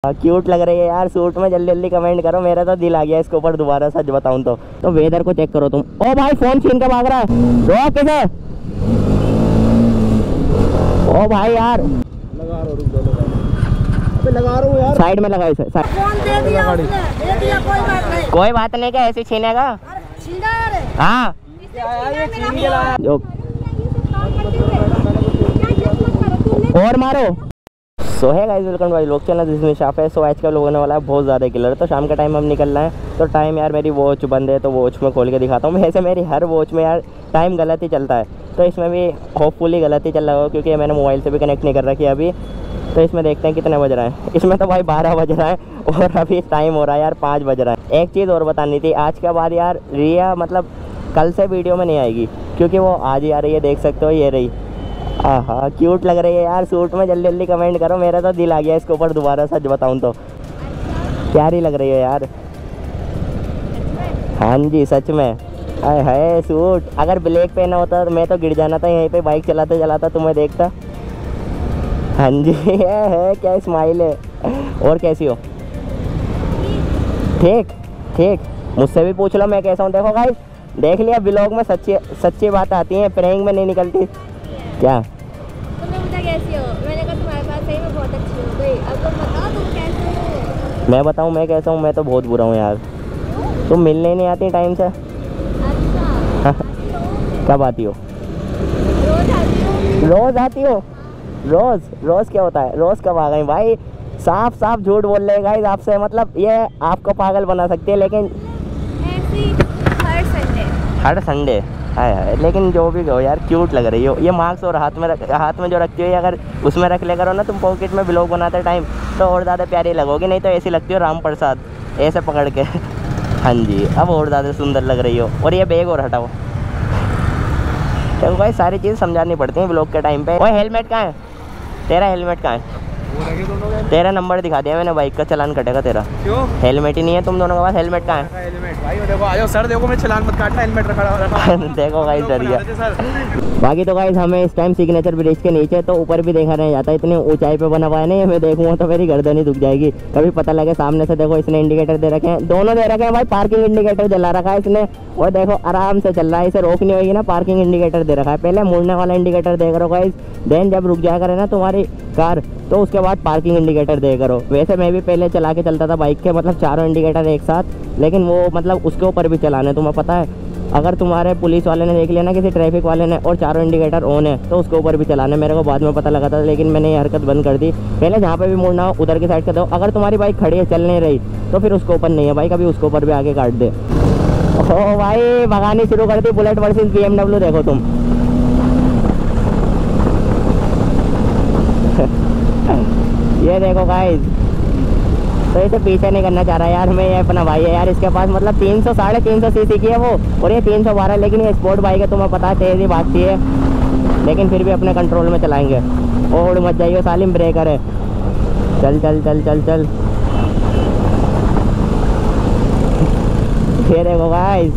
Cute लग रही है यार सूट में। जल्दी जल्दी कमेंट करो, मेरा तो दिल आ गया इसके ऊपर दोबारा। सच बताऊं तो वेदर को चेक करो तुम। ओ भाई फोन छीन के भाग रहा है, रोक किसे। ओ भाई यार लगा रहा हूँ यार, साइड में लगा इसे। फोन दे दिया उसने, दे दिया, कोई बात नहीं। कोई बात नहीं, क्या ऐसे छीनेगा। छीना यार, हाँ जो और मारो। सो है गाइस, वेलकम भाई लोग चैनल जिसमें शाफ है। सो आज का लोग होने वाला है बहुत ज़्यादा किलर। तो शाम का टाइम हम निकलना है, तो टाइम यार मेरी वॉच बंद है, तो वॉच में खोल के दिखाता हूँ। वैसे मेरी हर वॉच में यार टाइम गलत ही चलता है, तो इसमें भी होपफुली गलत ही चल रहा होगा, क्योंकि मैंने मोबाइल से भी कनेक्ट नहीं कर रखी है अभी। तो इसमें देखते हैं कितने बज रहे हैं। इसमें तो भाई 12 बज रहा है और अभी टाइम हो रहा है यार 5 बज रहा है। एक चीज़ और बतानी थी, आज के बाद यार रिया मतलब कल से वीडियो में नहीं आएगी, क्योंकि वो आज ही आ रही है। देख सकते हो ये रही। हाँ क्यूट लग रही है यार सूट में। जल्दी जल्दी कमेंट करो, मेरा तो दिल आ गया इसके ऊपर दोबारा। सच बताऊं तो प्यारी लग रही है यार। हाँ जी सच में। अरे है सूट, अगर ब्लैक पहना होता तो मैं तो गिर जाना था यहीं पे बाइक चलाते चलाता, तुम्हें देखता। हाँ जी है क्या स्माइल है। और कैसी हो? ठीक ठीक, मुझसे भी पूछ लो मैं कैसा हूँ। देखो गाइस, देख लिया ब्लॉग में सच्ची बात आती है, प्रैंक में नहीं निकलती। क्या तुमने पूछा कैसी हो, मैंने कहा तुम्हारे पास सही में बहुत अच्छी हो गई। अब तुम बताओ तुम कैसे हो। मैं बताऊँ मैं कैसा हूँ? मैं तो बहुत बुरा हूँ यार। तुम मिलने ही नहीं आती टाइम से। अच्छा कब आती हो? रोज आती हो। रोज आती हो? रोज रोज क्या होता है? रोज कब आ गई भाई? साफ साफ झूठ बोल रहे गाइस आपसे। मतलब ये आपको पागल बना सकती है, लेकिन ऐसी हर संडे। हर संडे है। लेकिन जो भी हो यार क्यूट लग रही हो। ये मास्क और हाथ में जो रखती हो, अगर उसमें रख ले करो ना तुम पॉकेट में ब्लॉग बनाते टाइम, तो और ज़्यादा प्यारी लगोगी। नहीं तो ऐसी लगती हो राम प्रसाद ऐसे पकड़ के। हाँ जी, अब और ज़्यादा सुंदर लग रही हो। और ये बैग और हटाओ। तो भाई सारी चीज़ समझानी पड़ती है ब्लॉग के टाइम पे। ओए हेलमेट कहाँ है तेरा? हेलमेट कहाँ है तेरा? नंबर दिखा दिया मैंने, बाइक का चालान कटेगा तेरा। क्यों? हेलमेट ही नहीं है तुम दोनों के पास। हेलमेट कहाँ है? हेलमेट भाई देखो, आ जाओ सर, देखो मैं चालान मत काटना, हेलमेट रखा। देखो गाइस डर गया। बाकी तो गाइस हमें इस टाइम सिग्नेचर ब्रिज के नीचे, तो ऊपर भी देखा नहीं जाता, इतनी ऊंचाई पे बना हुआ है। नहीं मैं देखूंगा तो मेरी गर्दन ही दुख जाएगी। कभी पता लगे सामने से। देखो इसने इंडिकेटर दे रखे हैं, दोनों दे रखे हैं भाई। पार्किंग इंडिकेटर जला रखा है इसने, और देखो आराम से चल रहा है। इसे रोकनी होगी ना, पार्किंग इंडिकेटर दे रखा है। पहले मुड़ने वाला इंडिकेटर दे करो गाइस, देन जब रुक जाया करे ना तुम्हारी कार, तो उसके बाद पार्किंग इंडिकेटर दे करो। वैसे मैं भी पहले चला के चलता था बाइक के, मतलब चारों इंडिकेटर एक साथ, लेकिन वो मतलब उसके ऊपर भी चलाने। तुम्हें पता है अगर तुम्हारे पुलिस वाले ने देख लिया ना, किसी ट्रैफिक वाले ने, और चारों इंडिकेटर ऑन है, तो उसके ऊपर भी चलाने। मेरे को बाद में पता लगा था, लेकिन मैंने ये हरकत बंद कर दी। पहले जहाँ पे भी मुड़ना हो उधर की साइड से दो। अगर तुम्हारी बाइक खड़ी है चल नहीं रही, तो फिर उसके ऊपर नहीं है भाई, कभी उसके ऊपर भी आगे काट दे। ओ भाई भगानी शुरू कर दी, बुलेट वर्सेस BMW। देखो तुम ये देखो गाइस, तो इसे पीछे नहीं करना चाह रहा यार मैं। ये अपना भाई है यार, इसके पास मतलब 300 350 सीसी की है वो, और ये 312। लेकिन ये स्पोर्ट बाइक है, तुम्हें पता है तेज़ ही भागती है, लेकिन फिर भी अपने कंट्रोल में चलाएंगे। और मत जाइए सालिम, ब्रेकर है। चल चल चल चल चल। ये देखो गाइस,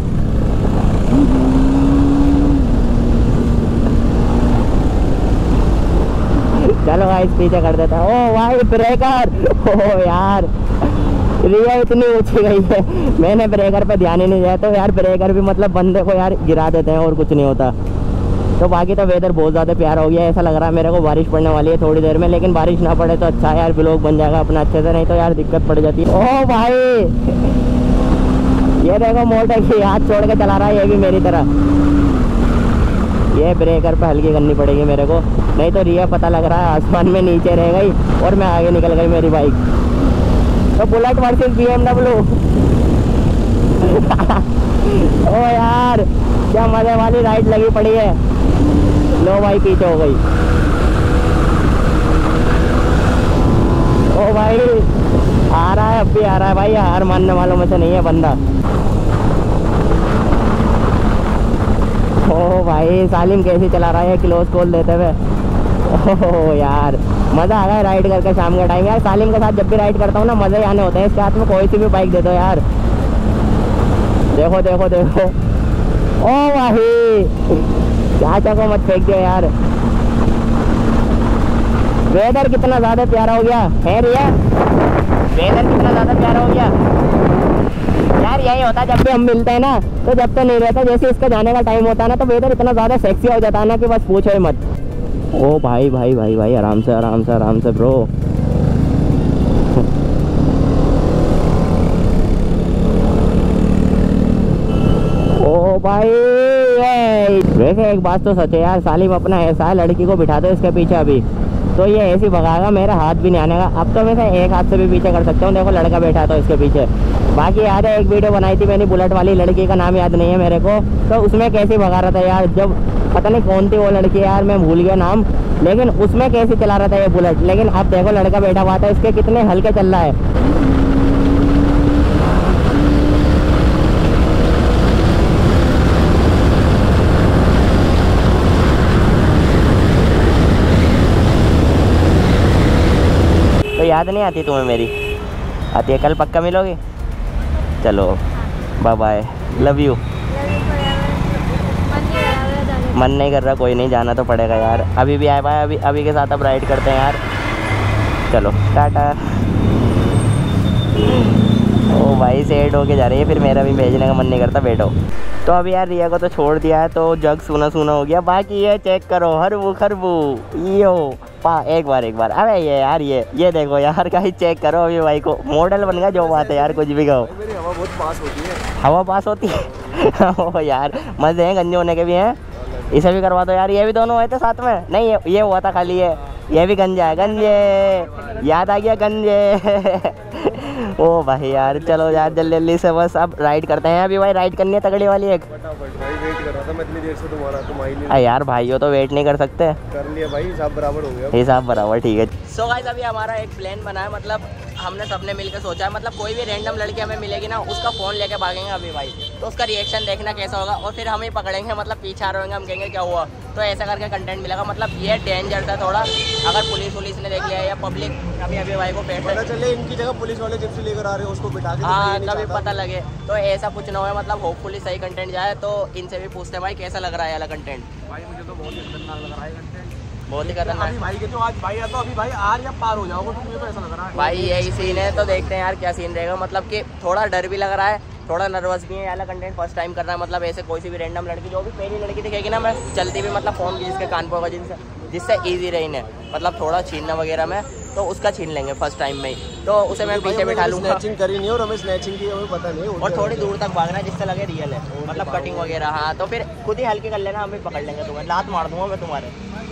चलो गाइस पीछे कर देता है। ओ भाई ब्रेकर, ओ यार रिया इतनी ऊंची गई है, मैंने ब्रेकर पे ध्यान ही नहीं दिया। तो यार ब्रेकर भी मतलब बंदे को यार गिरा देते हैं, और कुछ नहीं होता। तो बाकी तो वेदर बहुत ज़्यादा प्यारा हो गया। ऐसा लग रहा है मेरे को बारिश पड़ने वाली है थोड़ी देर में, लेकिन बारिश ना पड़े तो अच्छा है यार, ब्लॉग बन जाएगा अपना अच्छे से। नहीं तो यार दिक्कत पड़ जाती है। ओ भाई ये देखो मोटर की हाथ छोड़ के चला रहा है, ये भी मेरी तरह। ये ब्रेकर पे हल्की करनी पड़ेगी मेरे को, नहीं तो रिया पता लग रहा है आसमान में नीचे रह गई और मैं आगे निकल गई मेरी बाइक। तो बुलेट वर्सेस BMW। ओ यार क्या मजे वाली राइड लगी पड़ी है। लो भाई पीछे हो गई। ओ भाई आ रहा है, अब भी आ रहा है भाई, हार मानने वालों में से नहीं है बंदा। ओ भाई सालिम कैसे चला रहा है क्लोज कॉल देते हुए। ओह यार मज़ा आ गया राइड करके शाम के टाइम। यार सालिम के साथ जब भी राइड करता हूँ ना, मज़े ही आने होते हैं। इसके हाथ में कोई सी भी बाइक दे दो यार। देखो देखो देखो, ओ भाई चाचा को मत फेंक दियो यार। वेदर कितना ज़्यादा प्यारा हो गया है रिया। होता है जब भी हम मिलते हैं ना, तो जब तो नहीं रहता, जैसे इसका जाने का टाइम होता है ना तो वेदर इतना ज़्यादा सेक्सी हो जाता है ना कि बस पूछो ही मत। ओ भाई भाई भाई भाई, आराम से आराम से आराम से ब्रो। ओ भाई वैसे एक बात तो सच है यार, सालिम अपना ऐसा है, लड़की को बिठा दो इसके पीछे अभी तो ये ऐसी भगाएगा, मेरा हाथ भी नहीं आने का। अब तो वैसे एक हाथ से भी पीछे कर सकता हूँ, देखो लड़का बैठा तो इसके पीछे। बाकी याद है एक वीडियो बनाई थी मैंने बुलेट वाली, लड़की का नाम याद नहीं है मेरे को, तो उसमें कैसे भगा रहा था यार, जब पता नहीं कौन थी वो लड़की यार, मैं भूल गया नाम, लेकिन उसमें कैसे चला रहा था ये बुलेट। लेकिन अब देखो लड़का बैठा हुआ था, इसके कितने हल्के चल रहा है। तो याद नहीं आती तुम्हें मेरी? आती है, कल पक्का मिलोगी? चलो बाय बाय, लव यू। मन नहीं कर रहा, कोई नहीं, जाना तो पड़ेगा यार। अभी भी आए भाई, अभी के साथ अब राइड करते हैं यार। चलो टाटा। ओ भाई सेट होके जा रही है, फिर मेरा भी भेजने का मन नहीं करता, बैठो। तो अभी यार रिया को तो छोड़ दिया है, तो जग सूना सूना हो गया। बाकी ये चेक करो, हरबू खरबू यो पा, एक बार। अरे ये यार ये देखो यार, कहीं चेक करो अभी भाई को, मॉडल बन गया। जो बात है यार, कुछ भी कहो। मेरी हवा बहुत पास होती है। हवा पास होती है ओ यार मजे हैं, गंजे होने के भी हैं। इसे भी करवा दो यार, ये भी दोनों हुए थे साथ में। नहीं ये हुआ था खाली, ये भी गंजा है, गंजे याद आ गया, गंजे ओ भाई यार चलो यार जल्दी जल्दी से बस अब राइड करते हैं। अभी भाई राइड करनी है तगड़ी वाली एक। फटाफट भाई, वेट कर रहा था मैं इतनी देर से तुम्हारा, तुम आई नहीं। यार भाइयों तो वेट नहीं कर सकते। कर लिया भाई, हिसाब बराबर हो गया। हिसाब बराबर, ठीक है। सो गाइस अभी हमारा एक प्लान बना है, मतलब हमने सबने मिलकर सोचा है, मतलब कोई भी रैंडम लड़की हमें मिलेगी ना, उसका फ़ोन लेके भागेंगे अभी भाई, तो उसका रिएक्शन देखना कैसा होगा, और फिर हम ही पकड़ेंगे, मतलब पीछे आ रहे होंगे, हम कहेंगे क्या हुआ, तो ऐसा करके कंटेंट मिलेगा। मतलब ये डेंजर था थोड़ा, अगर पुलिस ने देख लिया या पब्लिक अभी भाई को पता चले इनकी जगह पुलिस वाले जिप्सी लेकर आ रहे हैं, उसको बिठा के, हाँ कभी पता लगे, तो ऐसा कुछ ना हो। मतलब होपफुली सही कंटेंट जाए। तो इनसे भी पूछते हैं भाई कैसा लग रहा है वाला कंटेंट। भाई मुझे तो बहुत ही खतरनाक लग रहा है कंटेंट, बहुत ही खतरनाक। अभी भाई के तो आज भाई आता, अभी भाई आर या पार हो जाओगे, तो मुझे तो ऐसा लग रहा है भाई यही सीन है। तो देखते हैं यार क्या सीन रहेगा, मतलब कि थोड़ा डर भी लग रहा है, थोड़ा नर्वस भी है। वाला कंटेंट फर्स्ट टाइम कर रहा है, मतलब ऐसे कोई सी भी रैंडम लड़की, जो भी पहली लड़की दिखेगी ना, मैं चलती भी मतलब फ़ोन की जिसके कान पर होगा, जिससे ईजी रही ने, मतलब थोड़ा छीनना वगैरह में, तो उसका छीन लेंगे फर्स्ट टाइम में ही। तो उसे मैं पीछे बैठा लूँगा। स्नैचिंग करी नहीं, और हमें स्नैचिंग की हमें पता नहीं, और थोड़ी दूर तक भागना है जिससे लगे रियल है, मतलब कटिंग वगैरह। हाँ तो फिर खुद ही हल्के कर लेना, हम भी पकड़ लेंगे तुम्हें, लात मार दूंगा मैं तुम्हारे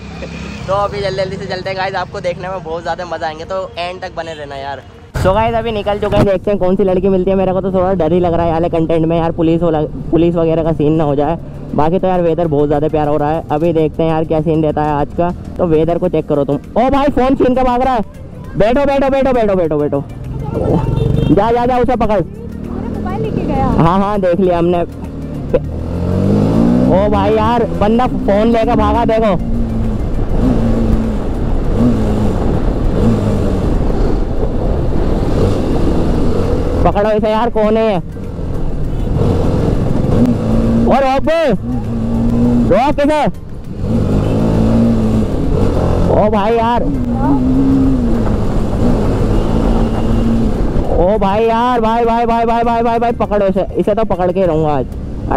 तो अभी जल्दी से चलते हैं गाइस, आपको देखने में बहुत ज़्यादा मज़ा आएंगे, तो एंड तक बने रहना यार। सो गाइस अभी निकल चुके हैं, देखते हैं कौन सी लड़की मिलती है। मेरे को तो थोड़ा डर ही लग रहा है यार कंटेंट में, यार पुलिस वगैरह का सीन ना हो जाए। बाकी तो यार वेदर बहुत ज़्यादा प्यारा हो रहा है। अभी देखते हैं यार क्या सीन रहता है आज का। तो वेदर को चेक करो तुम। ओ भाई फ़ोन छीन के भाग रहा है, बैठो बैठो बैठो बैठो बैठो बैठो, जा उसे पकड़। मोबाइल लेके गया। हाँ देख लिया हमने। ओ भाई यार बंदा फ़ोन लेकर भागा, देखो पकड़ो इसे यार, कौन है? और रोक इसे। ओ भाई यार, ओ भाई यार, भाई पकड़ो इसे तो पकड़ के रहूंगा आज।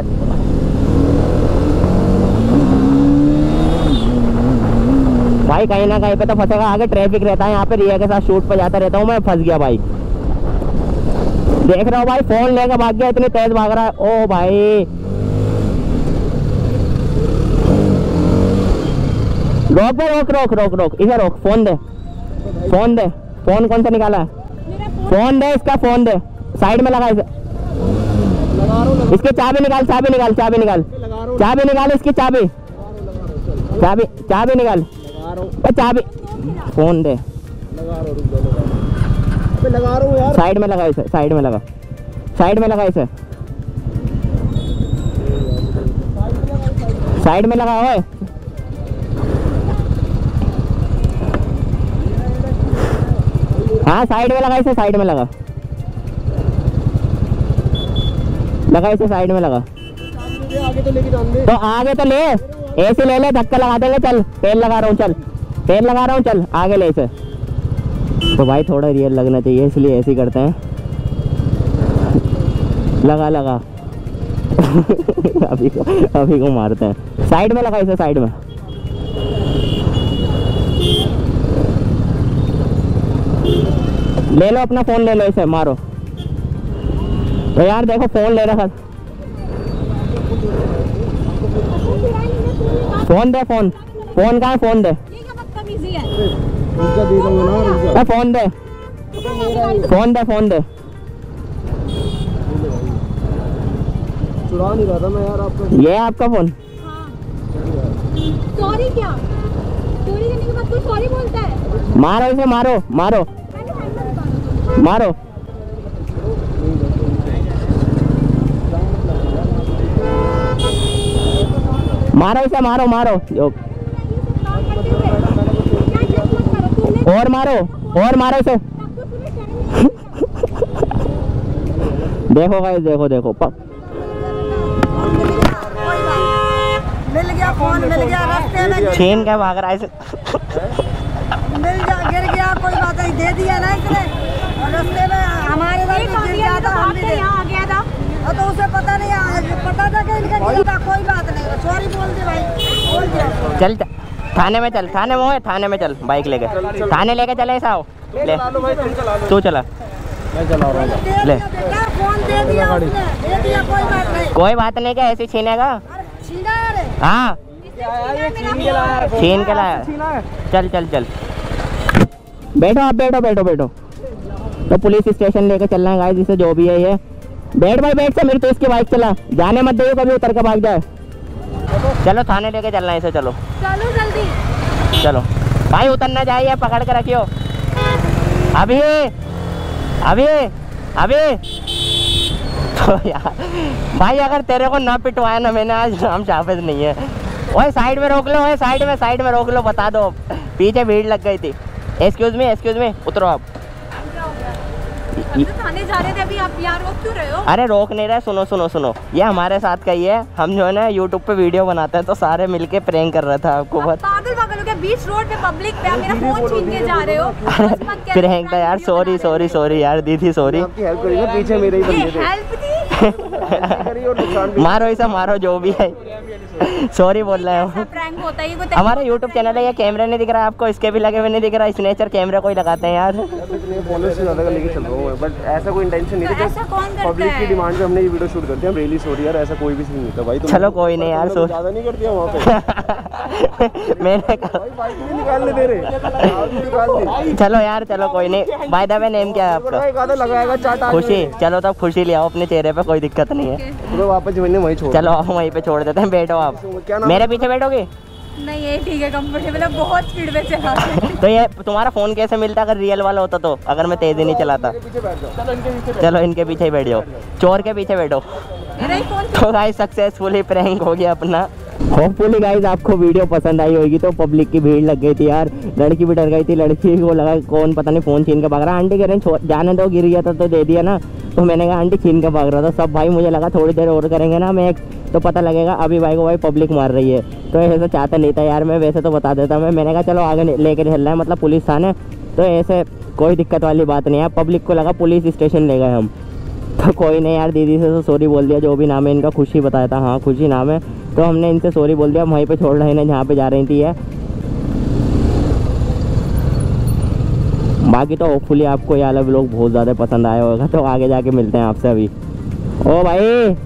भाई कहीं ना कहीं पे तो फंसेगा, आगे ट्रैफिक रहता है यहाँ पे, रिया के साथ शूट पे जाता रहता हूँ मैं, फंस गया भाई। देख रहा हो भाई, फोन लेकर भाग गया, इतनी तेज भाग रहा है। ओ भाई रोक इसे रोक, फोन दे। फोन कौन सा निकाला है? फोन दे इसका, फोन दे, साइड में लगा इसे। इसकी चाबी निकाल इसकी चाबी निकाल, चाबी, फोन दे। लगा रहा हूँ यार, साइड में लगा इसे, साइड में लगा इसे, साइड में लगा हुआ है। हाँ साइड में लगा इसे, साइड में लगा इसे, साइड में लगा। आगे तो लेके जान दे, तो आगे तो ले, ऐसे ले, धक्का लगा देंगे। चल तेल लगा रहा हूँ, चल आगे ले इसे। तो भाई थोड़ा रियल लगना चाहिए, इसलिए ऐसे ही करते हैं। लगा लगा अभी को मारते हैं। साइड में लगा इसे, साइड में। ले लो अपना फोन, ले लो इसे, मारो। तो यार देखो फोन ले रहा, फोन दे, फोन फोन कहाँ है, फोन दे, फोन दे, फोन दे, फोन दे। चुरा नहीं रहा था मैं यार आपका। ये है आपका फोन? सॉरी क्या? चोरी करने के बाद कोई सॉरी बोलता है? मारो इसे, मारो मारो मारो। मारो इसे, मारो मारो। और मारो, और मारो इसे। देखो गाइस, देखो देखो मिल गया फोन, मिल गया रास्ते में, छीन के भाग रहा है इसे। मिल गया, गिर गया, कोई बात नहीं, दे दिया ना इसने। और रास्ते में हमारे घर में गिर गया था, हम भी यहाँ आ गया था। तो उसे पता नहीं, पता था कि इनका गिरा था। कोई बात नहीं, सॉरी बोल दे भाई, बोल दिया। चल थाने में चल, थाने में हो, थाने में चल, बाइक लेके थाने लेके चले। ऐसा हो, ले तू चला, मैं चला रहा हूँ। ले फोन दे दिया उसने, दे दिया, कोई बात नहीं। कोई बात नहीं, क्या ऐसे छीनेगा? छीना यार, हाँ छीन के लाया। चल चल चल, बैठो आप, बैठो बैठो बैठो। तो पुलिस स्टेशन लेके चलना है गाइस इसे, जो भी है ये। बैठ भाई बैठ, से मेरी तो इसकी बाइक चला, जाने मत दो कभी उतर के भाग जाए। चलो थाने लेके चलना है इसे, चलो चलो जल्दी। चलो भाई, उतरना चाहिए, पकड़ के रखियो। अभी अभी अभी तो यार भाई, अगर तेरे को ना पिटवाया ना मैंने आज, नाम जावेद नहीं है। ओए साइड में रोक लो, ओए साइड में रोक लो, बता दो, पीछे भीड़ लग गई थी। एक्सक्यूज मी, उतरो आप। थाने जा रहे थे अभी, आप यहाँ रोक क्यों रहे हो? अरे रोक नहीं रहे, सुनो सुनो सुनो, ये हमारे साथ का ही है। हम जो है ना यूट्यूब पे वीडियो बनाते हैं, तो सारे मिलके प्रैंक कर रहा था आपको। बहुत पागल पागल हो गया, बीच रोड पे पब्लिक पे मेरा फोन छीन के जा रहे हो। प्रैंक था यार, सॉरी यार दीदी, सॉरी। आपकी हेल्प करेगा, पीछे मेरे ही बंदे थे। हेल्प थी। मारो इसे, मारो जो भी है। सॉरी बोल रहे हो। प्रैंक होता है ये, कोई हमारा यूट्यूब चैनल है, ये कैमरे नहीं दिख रहा आपको, इसके भी लगे हुए नहीं दिख रहा। स्नेचर कैमरे कोई लगाते हैं यार। लेके चल रहा हूँ, बट ऐसा कोई इंटेंशन नहीं था। ऐसा कौन करता पब्लिक की है? डिमांड पे हमने ये वीडियो शूट करते हैं। रियली सॉरी यार, ऐसा कोई भी सीन नहीं था भाई। चलो कोई नहीं यार, सोच ज्यादा नहीं करती वहाँ पे। मैंने कहा बाइक नहीं निकालने दे रहे। चलो यार, चलो कोई नहीं। बाय द वे नेम क्या है आपका? लगाएगा चाटा। खुशी। चलो तब खुशी ले आओ अपने चेहरे पे, कोई दिक्कत नहीं है। तो वापस मैंने वहीं छोड़। चलो आप वहीं पे छोड़ देते हैं, बैठो आप। मेरे पीछे बैठोगे? नहीं ये ठीक है, कंफर्टेबल है, बहुत स्पीड में चला रहे हैं। तो ये तुम्हारा फोन कैसे मिलता अगर रियल वाला होता तो, अगर मैं तेजी नहीं चलाता? चलो इनके पीछे ही बैठ जाओ, चोर के पीछे बैठो। मेरा ही फोन। तो गाइस सक्सेसफुली प्रैंक हो गया अपना। होपफुली गाइस आपको वीडियो पसंद आई होगी। तो पब्लिक की भीड़ लग गई थी यार, लड़की भी डर गई थी। लड़की को लगा कौन पता नहीं फोन छीन के भाग रहा। आंटी कह रहे हैं जाने दो, गिर गया था तो दे दिया ना। तो मैंने कहा आंटी छीन के भाग रहा था सब। भाई मुझे लगा थोड़ी देर और करेंगे ना मैं, तो पता लगेगा अभी भाई को भाई पब्लिक मार रही है। तो ऐसा चाहता नहीं था यार मैं, वैसे तो बता देता मैंने कहा चलो आगे लेके चल रहा है, मतलब पुलिस थाने। तो ऐसे कोई दिक्कत वाली बात नहीं है। पब्लिक को लगा पुलिस स्टेशन ले गए हम। तो कोई नहीं यार, दीदी से तो सॉरी बोल दिया, जो भी नाम है इनका, खुशी बताया था, हाँ खुशी नाम है। तो हमने इनसे सॉरी बोल दिया, वहीं पे छोड़ रहे हैं जहाँ पे जा रही थी ये। बाकी तो होपफुली आपको ये वाला व्लॉग बहुत ज़्यादा पसंद आया होगा। तो आगे जाके मिलते हैं आपसे अभी। ओ भाई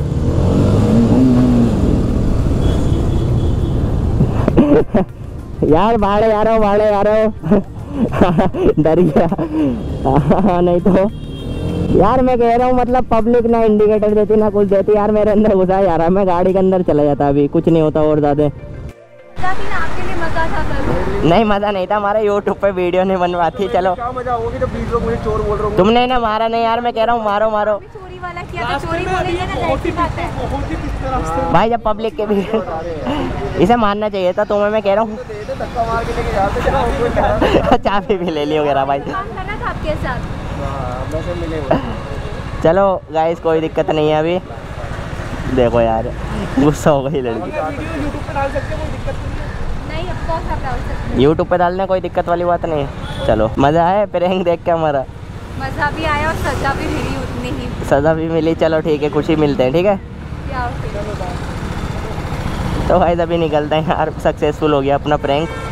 यार भाड़े यारो डर गया। नहीं तो यार मैं कह रहा हूँ, मतलब पब्लिक ना इंडिकेटर देती ना कुछ देती यार, मेरे अंदर घुसा जा रहा है। मैं गाड़ी के अंदर चला जाता, अभी कुछ नहीं होता और ज़्यादा। आपके लिए मजा था? नहीं मज़ा नहीं था, हमारा यूट्यूब पे वीडियो नहीं बनवाती। चलो क्या मजा होगी जब 20 लोग मुझे चोर बोल रहे हो। तुमने ना मारा नहीं यार, मैं कह रहा हूँ मारो मारो। चोरी वाला किया था, चोरी बोलेंगे ना, जाहिर सी बात है। भाई जब पब्लिक के भी इसे मारना चाहिए था तुम्हें, मैं कह रहा हूँ। धक्का मार के लेके जाते चाबी भी ले ली वगैरह भाई। काम करना था आपके साथ। चलो गाइस कोई दिक्कत नहीं है अभी। देखो यार गुस्सा हो गई लड़की। नहीं अब कौन सा डाल सकते? यूट्यूब पे डालने कोई दिक्कत वाली बात नहीं है। चलो मज़ा आया प्रैंक देख के हमारा। मज़ा भी आया और सजा भी मिली उतनी ही। सजा भी मिली, चलो ठीक है, खुशी मिलते हैं, ठीक है। क्या तो गाइस अभी निकलते हैं यार, सक्सेसफुल हो गया अपना प्रैंक।